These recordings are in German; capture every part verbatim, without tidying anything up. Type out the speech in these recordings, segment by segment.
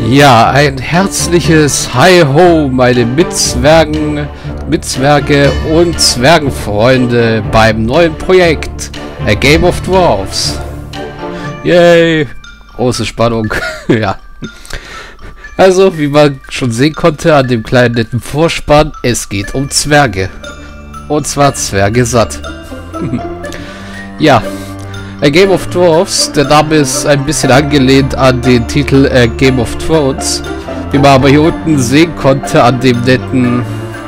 Ja, ein herzliches Hi-Ho, meine Mitzwergen, Mitzwerge und Zwergenfreunde beim neuen Projekt A Game of Dwarfs. Yay! Große Spannung. Ja. Also, wie man schon sehen konnte an dem kleinen netten Vorspann, es geht um Zwerge. Und zwar Zwerge satt. Ja. A Game of Dwarfs, der Name ist ein bisschen angelehnt an den Titel A Game of Thrones. Wie man aber hier unten sehen konnte an dem netten,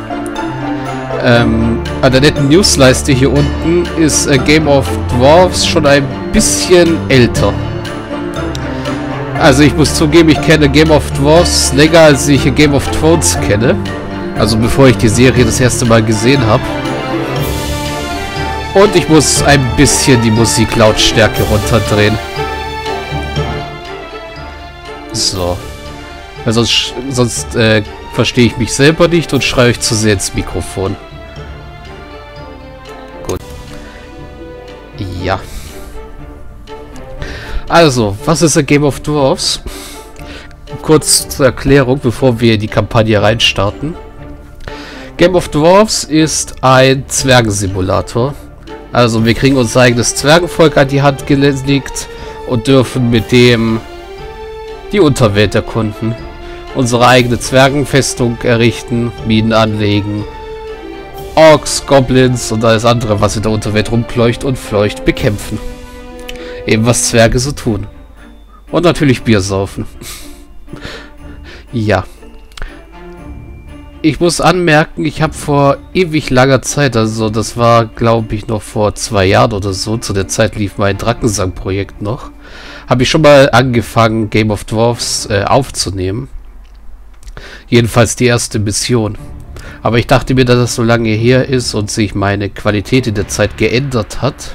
ähm, an der netten Newsleiste hier unten, ist A Game of Dwarfs schon ein bisschen älter. Also ich muss zugeben, ich kenne Game of Dwarfs länger, als ich A Game of Thrones kenne. Also bevor ich die Serie das erste Mal gesehen habe. Und ich muss ein bisschen die Musiklautstärke runterdrehen. So. Weil sonst, sonst äh, verstehe ich mich selber nicht und schreie euch zu sehr ins Mikrofon. Gut. Ja. Also, was ist A Game of Dwarfs? Kurz zur Erklärung, bevor wir in die Kampagne reinstarten. Game of Dwarfs ist ein Zwergensimulator. Also wir kriegen unser eigenes Zwergenvolk an die Hand gelegt und dürfen mit dem die Unterwelt erkunden. Unsere eigene Zwergenfestung errichten, Minen anlegen, Orks, Goblins und alles andere, was in der Unterwelt rumpleucht und fleucht, bekämpfen. Eben was Zwerge so tun. Und natürlich Bier saufen. Ja. Ich muss anmerken, ich habe vor ewig langer Zeit, also das war glaube ich noch vor zwei Jahren oder so, zu der Zeit lief mein Drakensang-Projekt noch, habe ich schon mal angefangen, Game of Dwarfs äh, aufzunehmen. Jedenfalls die erste Mission. Aber ich dachte mir, dass das so lange her ist und sich meine Qualität in der Zeit geändert hat,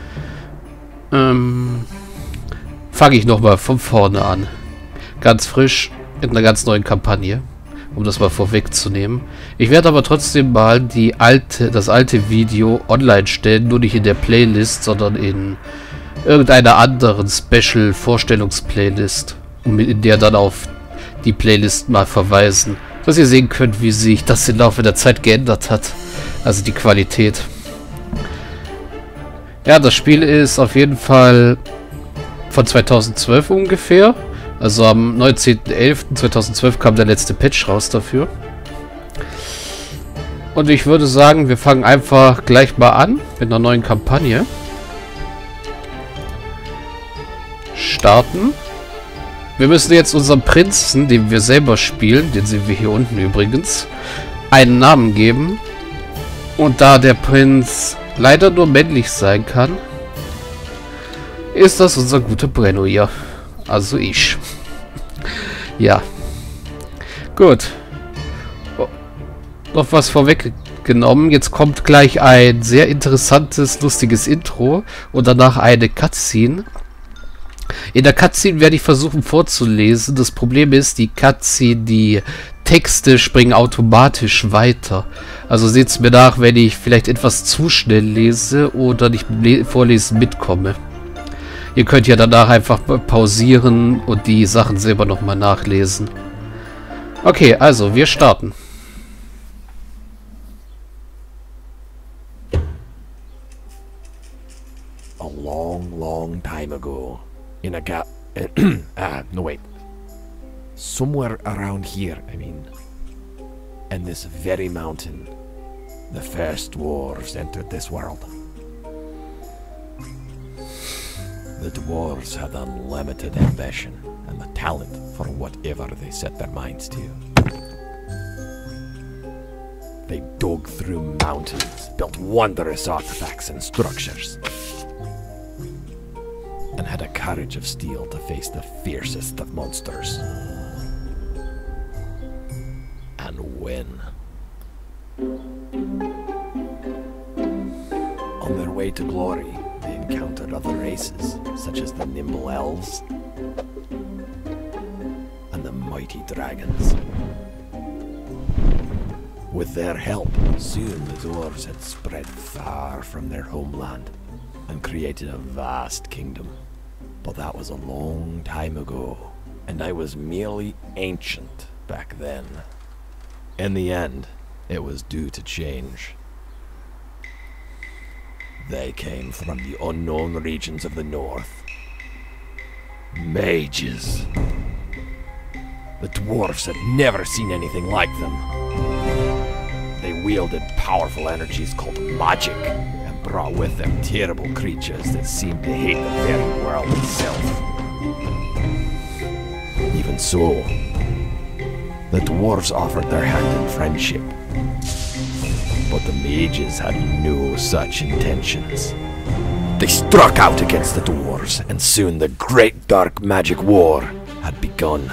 ähm, fange ich nochmal von vorne an. Ganz frisch, mit einer ganz neuen Kampagne. Um das mal vorwegzunehmen. Ich werde aber trotzdem mal die alte, das alte Video online stellen, nur nicht in der Playlist, sondern in irgendeiner anderen Special-Vorstellungsplaylist, um in der dann auf die Playlist mal verweisen, dass ihr sehen könnt, wie sich das im Laufe der Zeit geändert hat. Also die Qualität. Ja, das Spiel ist auf jeden Fall von zweitausendzwölf ungefähr. Also am neunzehnten elften zweitausendzwölf kam der letzte Patch raus dafür. Und ich würde sagen, wir fangen einfach gleich mal an mit einer neuen Kampagne. Starten. Wir müssen jetzt unserem Prinzen, den wir selber spielen, den sehen wir hier unten übrigens, einen Namen geben. Und da der Prinz leider nur männlich sein kann, ist das unser guter Brenno hier. Also ich. Ja. Gut. Oh. Noch was vorweggenommen. Jetzt kommt gleich ein sehr interessantes, lustiges Intro und danach eine Cutscene. In der Cutscene werde ich versuchen vorzulesen. Das Problem ist, die Cutscene, die Texte springen automatisch weiter. Also seht es mir nach, wenn ich vielleicht etwas zu schnell lese oder nicht vorlesen mitkomme. Ihr könnt ja danach einfach pausieren und die Sachen selber nochmal nachlesen. Okay, also wir starten. A long, long time ago, in a ga- ah, no wait. Somewhere around here, I mean. And this very mountain, the first dwarves entered this world. The dwarves had unlimited ambition and the talent for whatever they set their minds to. They dug through mountains, built wondrous artifacts and structures, and had a courage of steel to face the fiercest of monsters. And win. On their way to glory, they encountered other races, such as the nimble elves and the mighty dragons. With their help, soon the dwarves had spread far from their homeland and created a vast kingdom. But that was a long time ago, and I was merely ancient back then. In the end, it was due to change. They came from the unknown regions of the north. Mages. The dwarves had never seen anything like them. They wielded powerful energies called magic, and brought with them terrible creatures that seemed to hate the very world itself. Even so, the dwarves offered their hand in friendship. But the mages had no such intentions. They struck out against the dwarves, and soon the great dark magic war had begun.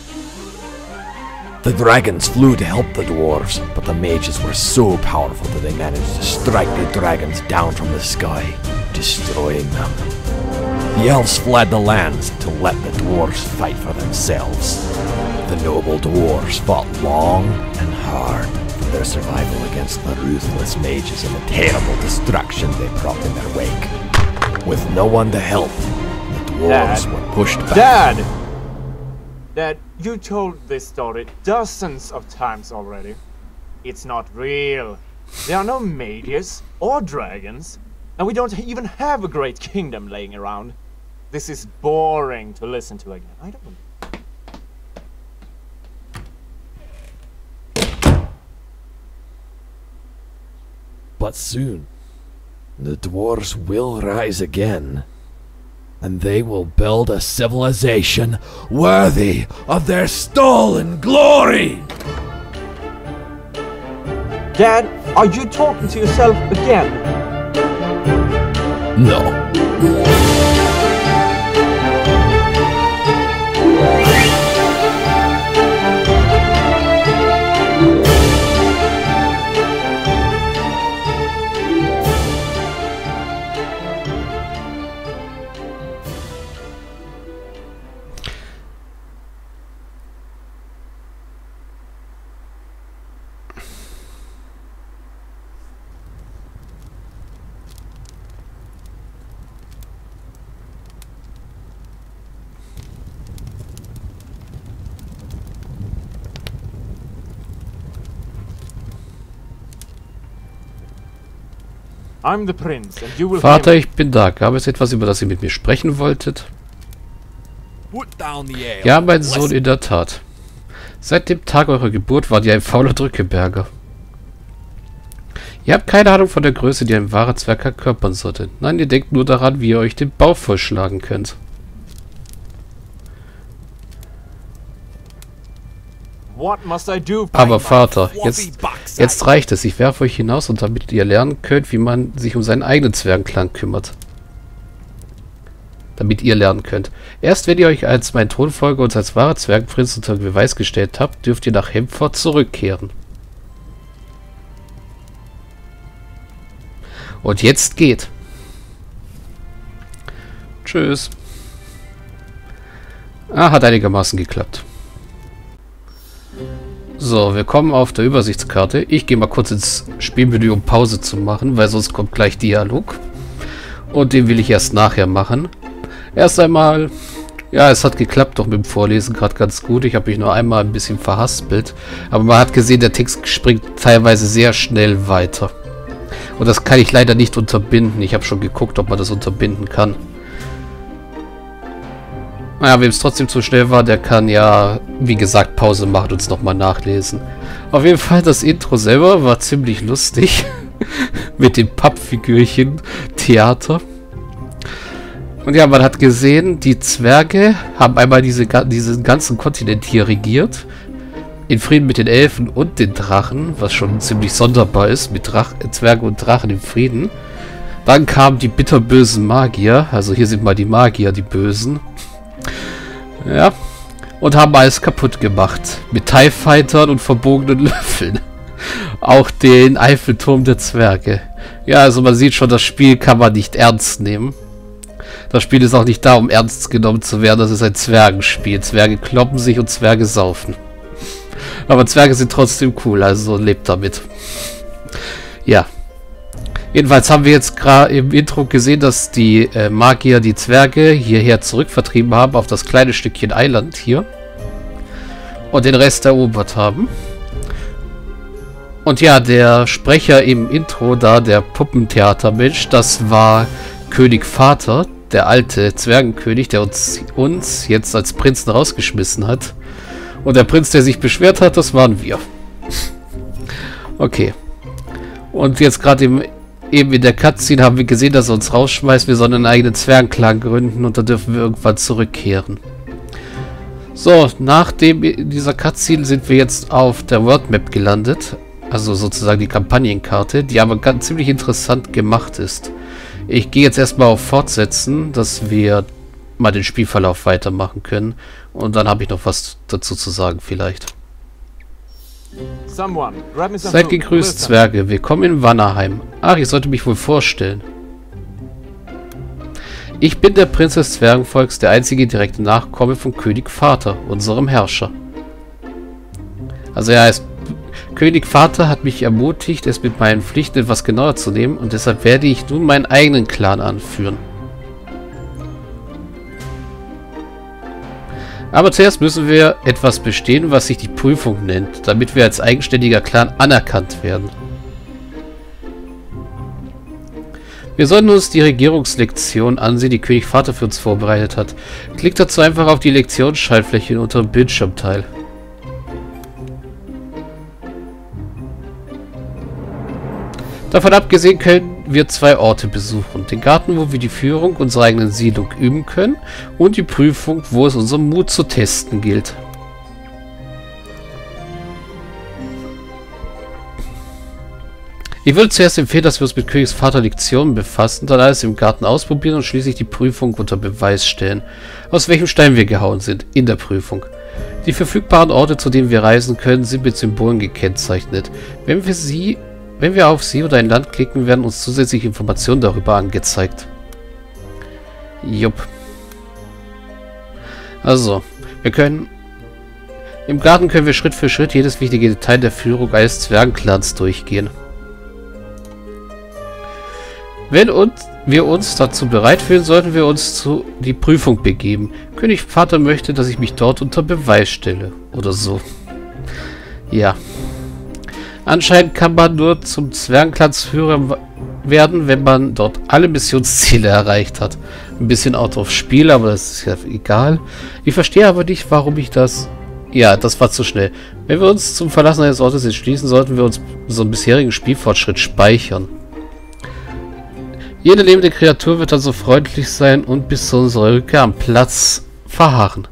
The dragons flew to help the dwarves, but the mages were so powerful that they managed to strike the dragons down from the sky, destroying them. The elves fled the lands to let the dwarves fight for themselves. The noble dwarves fought long and hard for their survival against the ruthless mages and the terrible destruction they brought in their wake. With no one to help, the dwarves Dad. were pushed back. Dad! Dad, you told this story dozens of times already. It's not real. There are no mages or dragons, and we don't even have a great kingdom laying around. This is boring to listen to again. I don't. But soon, the dwarves will rise again, and they will build a civilization worthy of their stolen glory! Dad, are you talking to yourself again? No. I'm the prince, and you will Vater, ich bin da. Gab es etwas, über das ihr mit mir sprechen wolltet? Ja, mein Sohn, in der Tat. Seit dem Tag eurer Geburt wart ihr ein fauler Drückeberger. Ihr habt keine Ahnung von der Größe, die ein wahrer Zwerg verkörpern sollte. Nein, ihr denkt nur daran, wie ihr euch den Bauch vollschlagen könnt. What must I do? Aber Vater, jetzt, jetzt reicht es. Ich werfe euch hinaus, und damit ihr lernen könnt, wie man sich um seinen eigenen Zwergenclan kümmert. Damit ihr lernen könnt. Erst wenn ihr euch als mein Thronfolger und als wahrer Zwergenprinz unter Beweis gestellt habt, dürft ihr nach Hempfort zurückkehren. Und jetzt geht. Tschüss. Ah, hat einigermaßen geklappt. So, wir kommen auf der Übersichtskarte. Ich gehe mal kurz ins Spielmenü, um Pause zu machen, weil sonst kommt gleich Dialog. Und den will ich erst nachher machen. Erst einmal, ja, es hat geklappt, doch mit dem Vorlesen gerade ganz gut. Ich habe mich nur einmal ein bisschen verhaspelt. Aber man hat gesehen, der Text springt teilweise sehr schnell weiter. Und das kann ich leider nicht unterbinden. Ich habe schon geguckt, ob man das unterbinden kann. Naja, wem es trotzdem zu schnell war, der kann ja, wie gesagt, Pause machen und es nochmal nachlesen. Auf jeden Fall, das Intro selber war ziemlich lustig. Mit dem Pappfigürchen Theater. Und ja, man hat gesehen, die Zwerge haben einmal diese, diesen ganzen Kontinent hier regiert. In Frieden mit den Elfen und den Drachen, was schon ziemlich sonderbar ist, mit Drach Zwergen und Drachen im Frieden. Dann kamen die bitterbösen Magier, also hier sind mal die Magier, die Bösen. Ja, und haben alles kaputt gemacht. Mit TIE Fightern und verbogenen Löffeln. Auch den Eiffelturm der Zwerge. Ja, also man sieht schon, das Spiel kann man nicht ernst nehmen. Das Spiel ist auch nicht da, um ernst genommen zu werden. Das ist ein Zwergenspiel. Zwerge kloppen sich und Zwerge saufen. Aber Zwerge sind trotzdem cool, also lebt damit. Ja. Jedenfalls haben wir jetzt gerade im Intro gesehen, dass die äh, Magier die Zwerge hierher zurückvertrieben haben auf das kleine Stückchen Eiland hier. Und den Rest erobert haben. Und ja, der Sprecher im Intro da, der Puppentheatermensch, das war König Vater, der alte Zwergenkönig, der uns, uns jetzt als Prinzen rausgeschmissen hat. Und der Prinz, der sich beschwert hat, das waren wir. Okay. Und jetzt gerade im eben in der Cutscene haben wir gesehen, dass er uns rausschmeißt. Wir sollen einen eigenen Zwergenclan gründen und dann dürfen wir irgendwann zurückkehren. So, nach dem, dieser Cutscene sind wir jetzt auf der World Map gelandet. Also sozusagen die Kampagnenkarte, die aber ganz ziemlich interessant gemacht ist. Ich gehe jetzt erstmal auf Fortsetzen, dass wir mal den Spielverlauf weitermachen können. Und dann habe ich noch was dazu zu sagen vielleicht. Seid gegrüßt, Zwerge. Willkommen in Vanaheim. Ach, ich sollte mich wohl vorstellen. Ich bin der Prinz des Zwergenvolks, der einzige direkte Nachkomme von König Vater, unserem Herrscher. Also er heißt, König Vater hat mich ermutigt, es mit meinen Pflichten etwas genauer zu nehmen und deshalb werde ich nun meinen eigenen Clan anführen. Aber zuerst müssen wir etwas bestehen, was sich die Prüfung nennt, damit wir als eigenständiger Clan anerkannt werden. Wir sollten uns die Regierungslektion ansehen, die König Vater für uns vorbereitet hat. Klickt dazu einfach auf die Lektionsschaltfläche in unterem Bildschirmteil. Davon abgesehen können wir zwei Orte besuchen. Den Garten, wo wir die Führung unserer eigenen Siedlung üben können, und die Prüfung, wo es unseren Mut zu testen gilt. Ich würde zuerst empfehlen, dass wir uns mit Königs Vater Lektionen befassen, dann alles im Garten ausprobieren und schließlich die Prüfung unter Beweis stellen. Aus welchem Stein wir gehauen sind, in der Prüfung. Die verfügbaren Orte, zu denen wir reisen können, sind mit Symbolen gekennzeichnet. Wenn wir sie Wenn wir auf sie oder ein Land klicken, werden uns zusätzliche Informationen darüber angezeigt. Jupp. Also, wir können... Im Garten können wir Schritt für Schritt jedes wichtige Detail der Führung eines Zwergenclans durchgehen. Wenn uns, wir uns dazu bereit fühlen, sollten wir uns zu die Prüfung begeben. König Vater möchte, dass ich mich dort unter Beweis stelle. Oder so. Ja. Anscheinend kann man nur zum Zwergenclansführer werden, wenn man dort alle Missionsziele erreicht hat. Ein bisschen out of Spiel, aber das ist ja egal. Ich verstehe aber nicht, warum ich das... Ja, das war zu schnell. Wenn wir uns zum Verlassen eines Ortes entschließen, sollten wir uns unseren bisherigen Spielfortschritt speichern. Jede lebende Kreatur wird dann so freundlich sein und bis zu unserer Rückkehr am Platz verharren.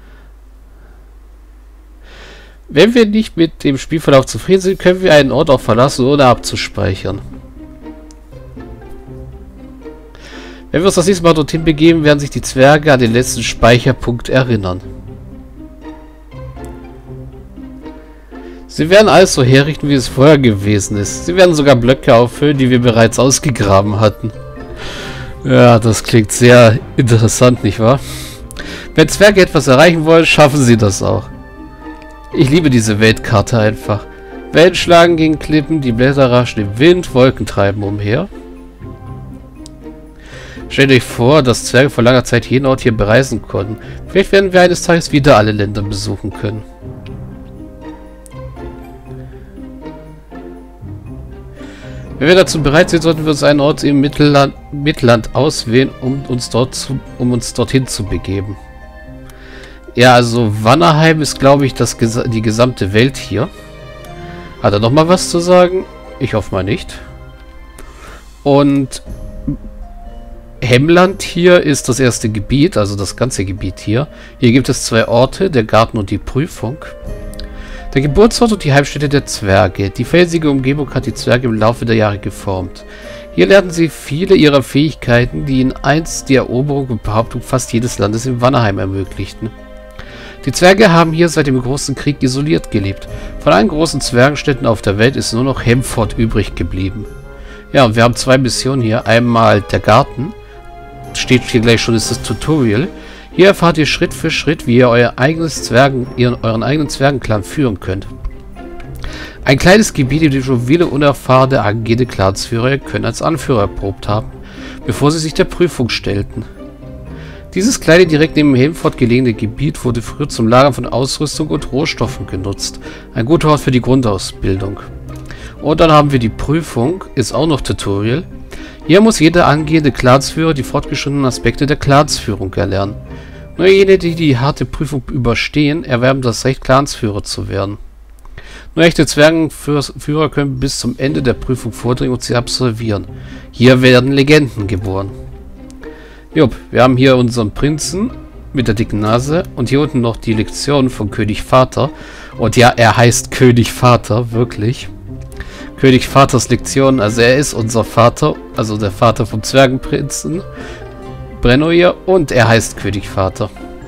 Wenn wir nicht mit dem Spielverlauf zufrieden sind, können wir einen Ort auch verlassen, ohne abzuspeichern. Wenn wir uns das nächste Mal dorthin begeben, werden sich die Zwerge an den letzten Speicherpunkt erinnern. Sie werden alles so herrichten, wie es vorher gewesen ist. Sie werden sogar Blöcke auffüllen, die wir bereits ausgegraben hatten. Ja, das klingt sehr interessant, nicht wahr? Wenn Zwerge etwas erreichen wollen, schaffen sie das auch. Ich liebe diese Weltkarte einfach. Wellen schlagen gegen Klippen, die Blätter raschen im Wind, Wolken treiben umher. Stellt euch vor, dass Zwerge vor langer Zeit jeden Ort hier bereisen konnten. Vielleicht werden wir eines Tages wieder alle Länder besuchen können. Wenn wir dazu bereit sind, sollten wir uns einen Ort im Mittelland, Mittelland auswählen, um uns, dort zu, um uns dorthin zu begeben. Ja, also Vanaheim ist, glaube ich, das, die gesamte Welt hier. Hat er noch mal was zu sagen? Ich hoffe mal nicht. Und Hemland hier ist das erste Gebiet, also das ganze Gebiet hier. Hier gibt es zwei Orte, der Garten und die Prüfung. Der Geburtsort und die Heimstätte der Zwerge. Die felsige Umgebung hat die Zwerge im Laufe der Jahre geformt. Hier lernen sie viele ihrer Fähigkeiten, die ihnen einst die Eroberung und Behauptung fast jedes Landes in Vanaheim ermöglichten. Die Zwerge haben hier seit dem Großen Krieg isoliert gelebt. Von allen großen Zwergenstädten auf der Welt ist nur noch Hemford übrig geblieben. Ja, und wir haben zwei Missionen hier. Einmal der Garten. Steht hier gleich schon, ist das Tutorial. Hier erfahrt ihr Schritt für Schritt, wie ihr euer eigenes Zwergen, ihren, euren eigenen Zwergenclan führen könnt. Ein kleines Gebiet, in dem schon viele unerfahrene angehende Clansführer können als Anführer erprobt haben, bevor sie sich der Prüfung stellten. Dieses kleine, direkt neben Helmfort gelegene Gebiet wurde früher zum Lagern von Ausrüstung und Rohstoffen genutzt. Ein guter Ort für die Grundausbildung. Und dann haben wir die Prüfung, ist auch noch Tutorial. Hier muss jeder angehende Clansführer die fortgeschrittenen Aspekte der Clansführung erlernen. Nur jene, die die harte Prüfung überstehen, erwerben das Recht, Clansführer zu werden. Nur echte Zwergenführer können bis zum Ende der Prüfung vordringen und sie absolvieren. Hier werden Legenden geboren. Jupp, wir haben hier unseren Prinzen mit der dicken Nase und hier unten noch die Lektion von König Vater. Und ja, er heißt König Vater, wirklich. König Vaters Lektion, also er ist unser Vater, also der Vater vom Zwergenprinzen Brennoir, und er heißt König Vater.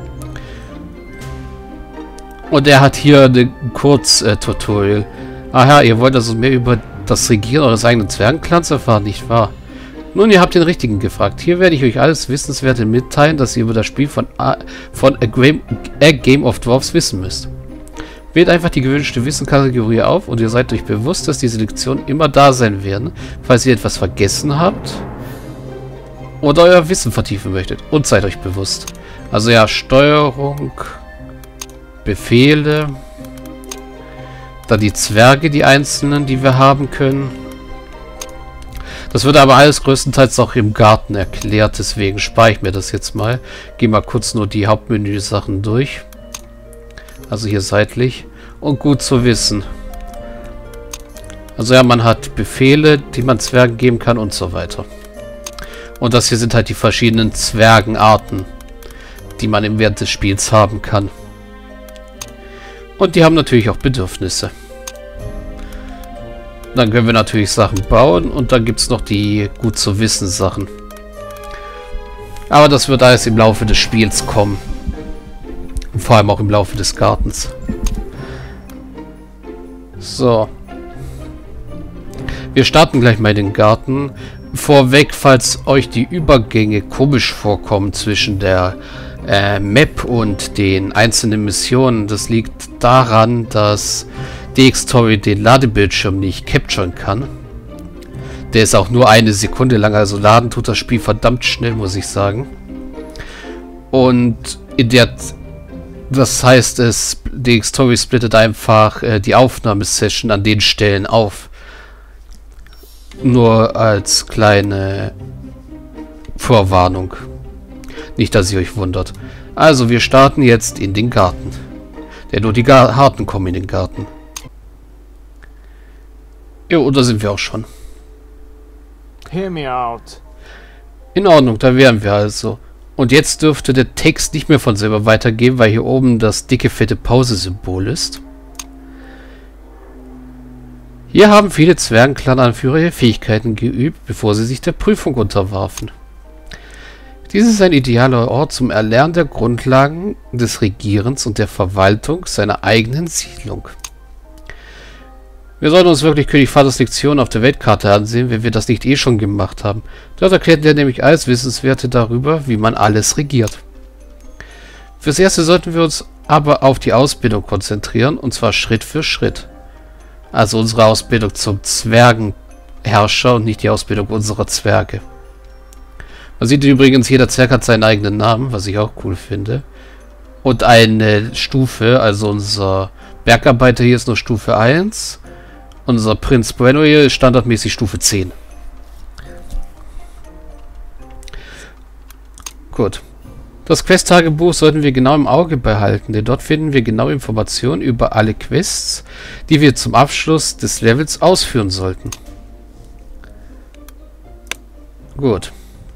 Und er hat hier ein Kurz-Tutorial. Äh, Aha, ihr wollt also mehr über das Regieren eures eigenen Zwergenclans erfahren, nicht wahr? Nun, ihr habt den Richtigen gefragt. Hier werde ich euch alles Wissenswerte mitteilen, das ihr über das Spiel von, A von A, Game, A Game of Dwarfs wissen müsst. Wählt einfach die gewünschte Wissenskategorie auf und ihr seid euch bewusst, dass diese Lektionen immer da sein werden, falls ihr etwas vergessen habt oder euer Wissen vertiefen möchtet. Und seid euch bewusst. Also ja, Steuerung, Befehle, dann die Zwerge, die einzelnen, die wir haben können. Das wird aber alles größtenteils auch im Garten erklärt, deswegen spare ich mir das jetzt mal. Gehe mal kurz nur die Hauptmenü-Sachen durch. Also hier seitlich. Und gut zu wissen. Also ja, man hat Befehle, die man Zwergen geben kann und so weiter. Und das hier sind halt die verschiedenen Zwergenarten, die man im Während des Spiels haben kann. Und die haben natürlich auch Bedürfnisse. Dann können wir natürlich Sachen bauen und dann gibt es noch die gut zu wissen Sachen. Aber das wird alles im Laufe des Spiels kommen. Und vor allem auch im Laufe des Gartens. So. Wir starten gleich mal in den Garten. Vorweg, falls euch die Übergänge komisch vorkommen zwischen der äh, Map und den einzelnen Missionen, das liegt daran, dass Dxtory den Ladebildschirm nicht capturen kann. Der ist auch nur eine Sekunde lang, also laden tut das Spiel verdammt schnell, muss ich sagen. Und in der, das heißt, es Dxtory splittet einfach äh, die Aufnahmesession an den Stellen auf. Nur als kleine Vorwarnung. Nicht, dass ihr euch wundert. Also, wir starten jetzt in den Garten. Denn nur die Gar Harten kommen in den Garten. Jo, und da sind wir auch schon. Hear me out. In Ordnung, da wären wir also. Und jetzt dürfte der Text nicht mehr von selber weitergehen, weil hier oben das dicke, fette Pause-Symbol ist. Hier haben viele Zwergenclan-Anführer ihre Fähigkeiten geübt, bevor sie sich der Prüfung unterwarfen. Dies ist ein idealer Ort zum Erlernen der Grundlagen des Regierens und der Verwaltung seiner eigenen Siedlung. Wir sollten uns wirklich König Vaters Lektion auf der Weltkarte ansehen, wenn wir das nicht eh schon gemacht haben. Dort erklärt er nämlich alles Wissenswerte darüber, wie man alles regiert. Fürs Erste sollten wir uns aber auf die Ausbildung konzentrieren, und zwar Schritt für Schritt. Also unsere Ausbildung zum Zwergenherrscher und nicht die Ausbildung unserer Zwerge. Man sieht übrigens, jeder Zwerg hat seinen eigenen Namen, was ich auch cool finde. Und eine Stufe, also unser Bergarbeiter hier ist nur Stufe eins. Unser Prinz Brennoir ist standardmäßig Stufe zehn. Gut. Das Quest-Tagebuch sollten wir genau im Auge behalten, denn dort finden wir genau Informationen über alle Quests, die wir zum Abschluss des Levels ausführen sollten. Gut.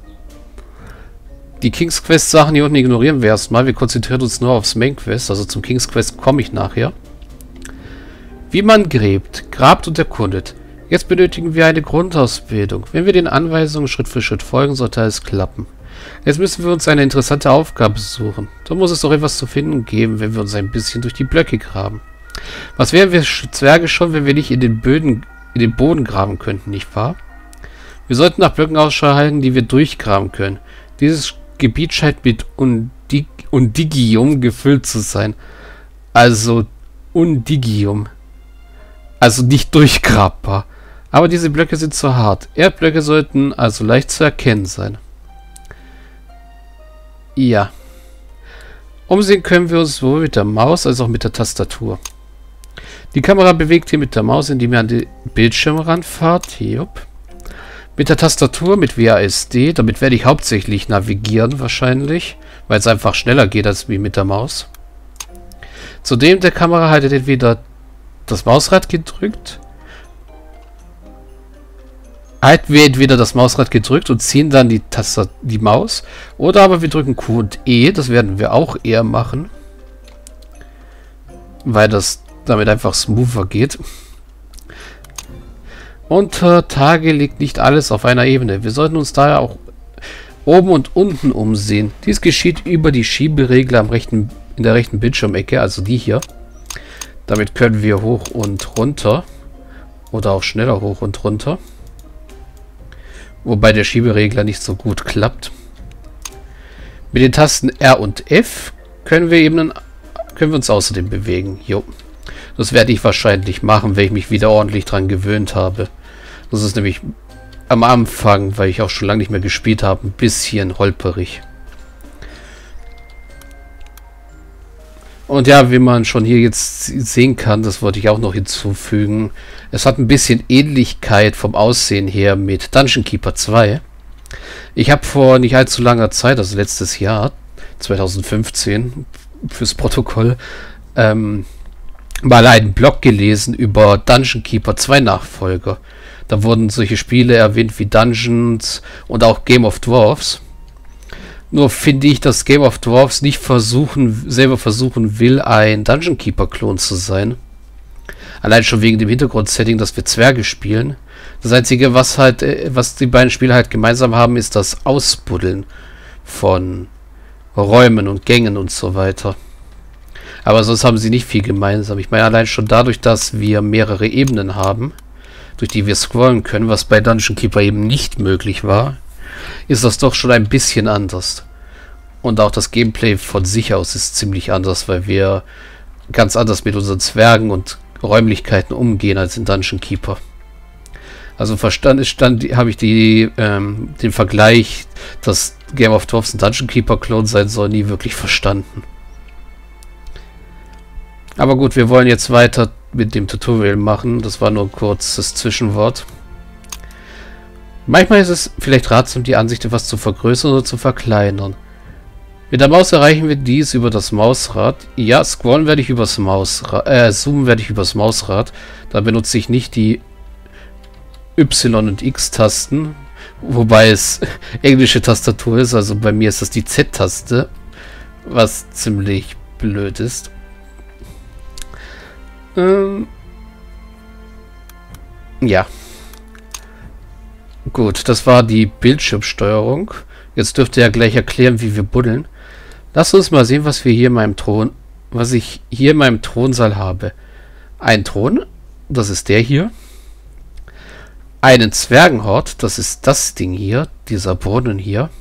Die King's Quest Sachen hier unten ignorieren wir erstmal. Wir konzentrieren uns nur aufs Main Quest, also zum King's Quest komme ich nachher. Wie man gräbt, grabt und erkundet. Jetzt benötigen wir eine Grundausbildung. Wenn wir den Anweisungen Schritt für Schritt folgen, sollte alles klappen. Jetzt müssen wir uns eine interessante Aufgabe suchen. Da muss es doch etwas zu finden geben, wenn wir uns ein bisschen durch die Blöcke graben. Was wären wir Zwerge schon, wenn wir nicht in den Böden, in den Boden graben könnten, nicht wahr? Wir sollten nach Blöcken Ausschau halten, die wir durchgraben können. Dieses Gebiet scheint mit Undig Undigium gefüllt zu sein. Also Undigium. Also nicht durchgrabbar. Aber diese Blöcke sind zu hart. Erdblöcke sollten also leicht zu erkennen sein. Ja. Umsehen können wir uns sowohl mit der Maus als auch mit der Tastatur. Die Kamera bewegt hier mit der Maus, indem ihr an den Bildschirmrand fahrt. Jupp. Mit der Tastatur, mit W A S D. Damit werde ich hauptsächlich navigieren wahrscheinlich, weil es einfach schneller geht als wie mit der Maus. Zudem der Kamera haltet entweder das Mausrad gedrückt. Halten wir entweder das Mausrad gedrückt und ziehen dann die Taste, die Maus. Oder aber wir drücken Q und E. Das werden wir auch eher machen. Weil das damit einfach smoother geht. Unter Tage liegt nicht alles auf einer Ebene. Wir sollten uns daher auch oben und unten umsehen. Dies geschieht über die Schieberegler am rechten, in der rechten Bildschirmecke, also die hier. Damit können wir hoch und runter. Oder auch schneller hoch und runter. Wobei der Schieberegler nicht so gut klappt. Mit den Tasten R und F können wir eben können wir uns außerdem bewegen. Jo. Das werde ich wahrscheinlich machen, wenn ich mich wieder ordentlich dran gewöhnt habe. Das ist nämlich am Anfang, weil ich auch schon lange nicht mehr gespielt habe, ein bisschen holperig. Und ja, wie man schon hier jetzt sehen kann, das wollte ich auch noch hinzufügen. Es hat ein bisschen Ähnlichkeit vom Aussehen her mit Dungeon Keeper zwei. Ich habe vor nicht allzu langer Zeit, also letztes Jahr, zwanzig fünfzehn, fürs Protokoll, ähm, mal einen Blog gelesen über Dungeon Keeper zwei Nachfolger. Da wurden solche Spiele erwähnt wie Dungeons und auch Game of Dwarfs. Nur finde ich, dass Game of Dwarfs nicht versuchen, selber versuchen will, ein Dungeon Keeper-Klon zu sein. Allein schon wegen dem Hintergrundsetting, dass wir Zwerge spielen. Das Einzige, was halt, was die beiden Spiele halt gemeinsam haben, ist das Ausbuddeln von Räumen und Gängen und so weiter. Aber sonst haben sie nicht viel gemeinsam. Ich meine, allein schon dadurch, dass wir mehrere Ebenen haben, durch die wir scrollen können, was bei Dungeon Keeper eben nicht möglich war, ist das doch schon ein bisschen anders. Und auch das Gameplay von sich aus ist ziemlich anders, weil wir ganz anders mit unseren Zwergen und Räumlichkeiten umgehen als in Dungeon Keeper. Also verstanden habe ich die, ähm, den Vergleich, dass Game of Dwarfs ein Dungeon Keeper Klon sein soll, nie wirklich verstanden. Aber gut, wir wollen jetzt weiter mit dem Tutorial machen. Das war nur ein kurzes Zwischenwort. Manchmal ist es vielleicht ratsam, die Ansicht etwas zu vergrößern oder zu verkleinern. Mit der Maus erreichen wir dies über das Mausrad. Ja, scrollen werde ich übers Mausrad, äh, zoomen werde ich übers Mausrad. Da benutze ich nicht die Y- und X-Tasten, wobei es englische Tastatur ist, also bei mir ist das die Z-Taste, was ziemlich blöd ist. Ähm ja. Gut, das war die Bildschirmsteuerung. Jetzt dürft ihr ja gleich erklären, wie wir buddeln. Lasst uns mal sehen, was wir hier in meinem Thron, was ich hier in meinem Thronsaal habe. Ein Thron, das ist der hier. Einen Zwergenhort, das ist das Ding hier, dieser Brunnen hier.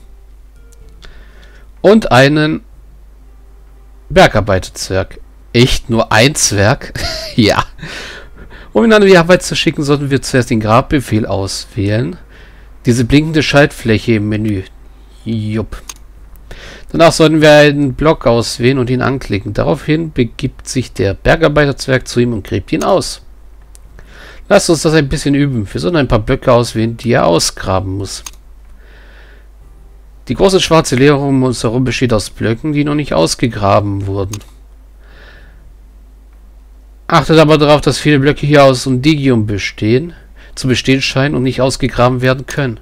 Und einen Bergarbeiterzwerg. Echt nur ein Zwerg? Ja. Um ihn an die Arbeit zu schicken, sollten wir zuerst den Grabbefehl auswählen. Diese blinkende Schaltfläche im Menü. Jupp. Danach sollten wir einen Block auswählen und ihn anklicken. Daraufhin begibt sich der Bergarbeiterzwerg zu ihm und gräbt ihn aus. Lasst uns das ein bisschen üben. Wir sollten ein paar Blöcke auswählen, die er ausgraben muss. Die große schwarze Leere um uns herum besteht aus Blöcken, die noch nicht ausgegraben wurden. Achtet aber darauf, dass viele Blöcke hier aus Undigium bestehen, zu bestehen scheinen und nicht ausgegraben werden können.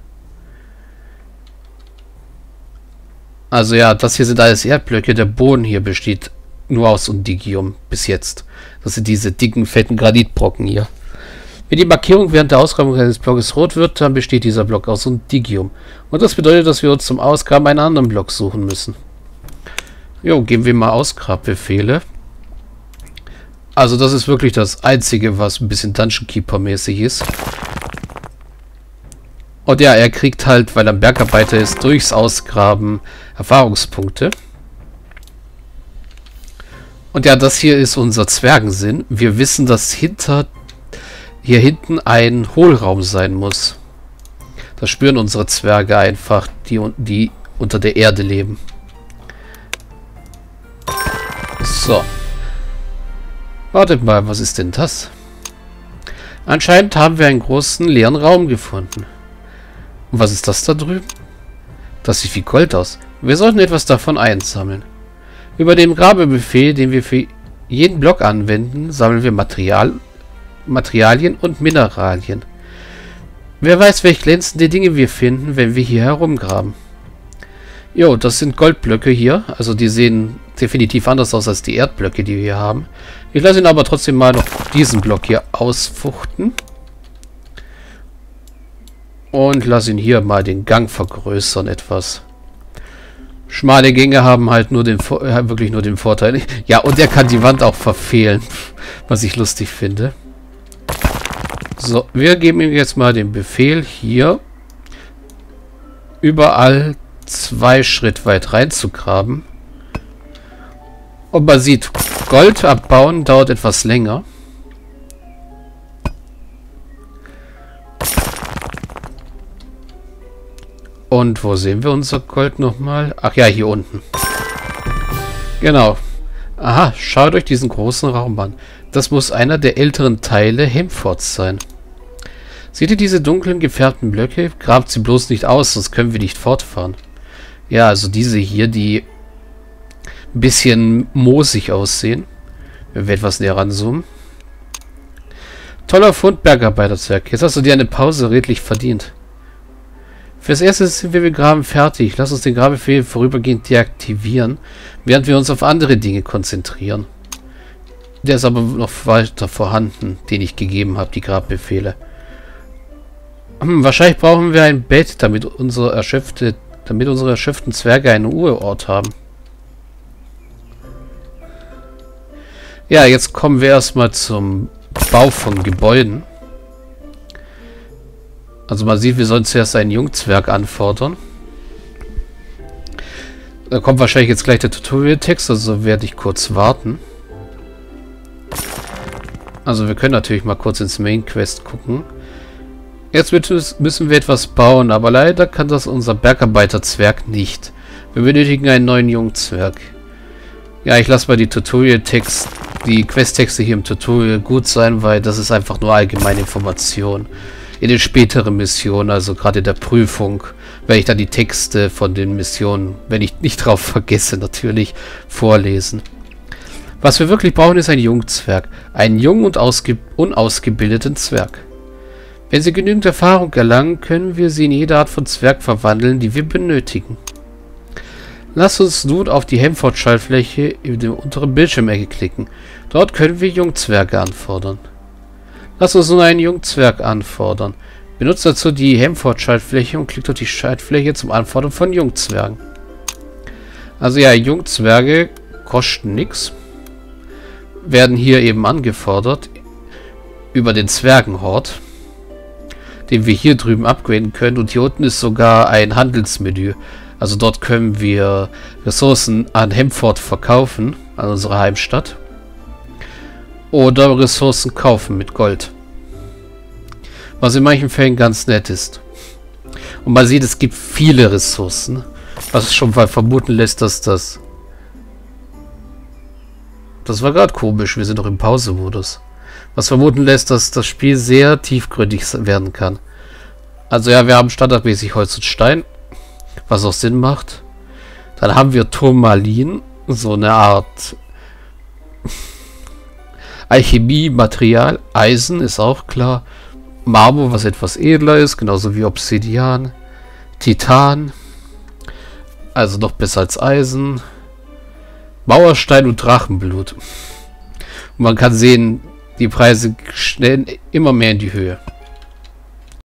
Also ja, das hier sind alles Erdblöcke. Der Boden hier besteht nur aus Undigium bis jetzt. Das sind diese dicken, fetten Granitbrocken hier. Wenn die Markierung während der Ausgrabung eines Blockes rot wird, dann besteht dieser Block aus Undigium. Und das bedeutet, dass wir uns zum Ausgraben einen anderen Block suchen müssen. Jo, geben wir mal Ausgrabbefehle. Also das ist wirklich das Einzige, was ein bisschen Dungeon Keeper mäßig ist. Und ja, er kriegt halt, weil er ein Bergarbeiter ist, durchs Ausgraben Erfahrungspunkte. Und ja, das hier ist unser Zwergensinn. Wir wissen, dass hinter hier hinten ein Hohlraum sein muss. Das spüren unsere Zwerge einfach, die, die unter der Erde leben. So. Wartet mal, was ist denn das? Anscheinend haben wir einen großen leeren Raum gefunden. Und was ist das da drüben? Das sieht wie Gold aus. Wir sollten etwas davon einsammeln. Über den Grabebefehl, den wir für jeden Block anwenden, sammeln wir Material, Materialien und Mineralien. Wer weiß, welche glänzende Dinge wir finden, wenn wir hier herumgraben. Jo, das sind Goldblöcke hier. Also die sehen definitiv anders aus als die Erdblöcke, die wir hier haben. Ich lasse ihn aber trotzdem mal noch diesen Block hier ausfuchten. Und lasse ihn hier mal den Gang vergrößern etwas. Schmale Gänge haben halt nur den äh, wirklich nur den Vorteil. Ja, und er kann die Wand auch verfehlen, was ich lustig finde. So, wir geben ihm jetzt mal den Befehl, hier überall zwei Schritt weit reinzugraben. Und man sieht, Gold abbauen dauert etwas länger. Und wo sehen wir unser Gold nochmal? Ach ja, hier unten. Genau. Aha, schaut euch diesen großen Raum an. Das muss einer der älteren Teile Hemforts sein. Seht ihr diese dunklen gefärbten Blöcke? Grabt sie bloß nicht aus, sonst können wir nicht fortfahren. Ja, also diese hier, die ein bisschen moosig aussehen. Wenn wir etwas näher ranzoomen. Toller Fund, Bergarbeiterzwerg. Jetzt hast du dir eine Pause redlich verdient. Fürs Erste sind wir mit Graben fertig. Lass uns den Grabebefehl vorübergehend deaktivieren, während wir uns auf andere Dinge konzentrieren. Der ist aber noch weiter vorhanden, den ich gegeben habe, die Grabbefehle. Hm, wahrscheinlich brauchen wir ein Bett, damit unsere erschöpfte, damit unsere erschöpften Zwerge einen Ruheort haben. Ja, jetzt kommen wir erstmal zum Bau von Gebäuden. Also man sieht, wir sollen zuerst einen Jungzwerg anfordern. Da kommt wahrscheinlich jetzt gleich der Tutorial-Text, also werde ich kurz warten. Also wir können natürlich mal kurz ins Main-Quest gucken. Jetzt müssen wir etwas bauen, aber leider kann das unser Bergarbeiterzwerg nicht. Wir benötigen einen neuen Jungzwerg. Ja, ich lasse mal die Tutorial-Text, die Quest-Texte hier im Tutorial gut sein, weil das ist einfach nur allgemeine Information. In den späteren Missionen, also gerade in der Prüfung, werde ich dann die Texte von den Missionen, wenn ich nicht drauf vergesse, natürlich vorlesen. Was wir wirklich brauchen, ist ein Jungzwerg. Einen jungen und unausgebildeten Zwerg. Wenn sie genügend Erfahrung erlangen, können wir sie in jede Art von Zwerg verwandeln, die wir benötigen. Lasst uns nun auf die Hemfort-Schaltfläche in der unteren Bildschirmecke klicken. Dort können wir Jungzwerge anfordern. Lasst uns nun einen Jungzwerg anfordern. Benutzt dazu die Hemfort-Schaltfläche und klickt auf die Schaltfläche zum Anfordern von Jungzwergen. Also ja, Jungzwerge kosten nichts. Werden hier eben angefordert über den Zwergenhort, den wir hier drüben upgraden können. Und hier unten ist sogar ein Handelsmenü. Also dort können wir Ressourcen an Hemfort verkaufen, an unsere Heimstadt. Oder Ressourcen kaufen mit Gold. Was in manchen Fällen ganz nett ist. Und man sieht, es gibt viele Ressourcen. Was schon mal vermuten lässt, dass das... Das war gerade komisch, wir sind doch im Pause-Modus. Was vermuten lässt, dass das Spiel sehr tiefgründig werden kann. Also ja, wir haben standardmäßig Holz und Stein. Was auch Sinn macht. Dann haben wir Turmalin. So eine Art... Alchemie, Material, Eisen ist auch klar. Marmor, was etwas edler ist, genauso wie Obsidian. Titan, also noch besser als Eisen. Mauerstein und Drachenblut. Und man kann sehen, die Preise schnellen immer mehr in die Höhe.